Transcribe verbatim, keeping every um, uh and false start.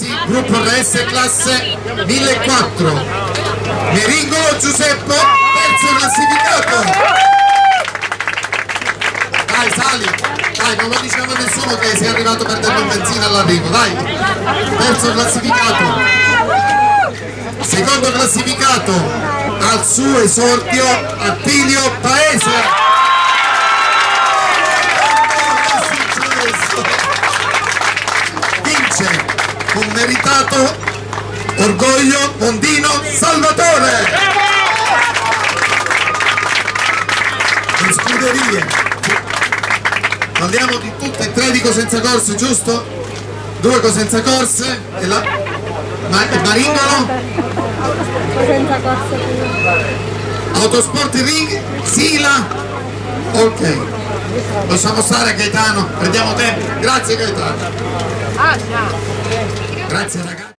Rossi, gruppo R S classe millequattrocento. Meringolo Giuseppe, terzo classificato. Dai, sali, dai, non lo diciamo a nessuno che sei arrivato perdendo il benzina all'arrivo, dai. Terzo classificato. Secondo classificato al suo esordio Attilio Paese. Vince con meritato orgoglio Mondino Salvatore. In scuderie parliamo di tutte e tre di Cosenza Corse, giusto? Due Cosenza Corse e la Ma, Maringolo? Cosenza Corse. Autosport Ring, Sila. Ok, lasciamo stare Gaetano, prendiamo tempo. Grazie Gaetano. Grazie ragazzi.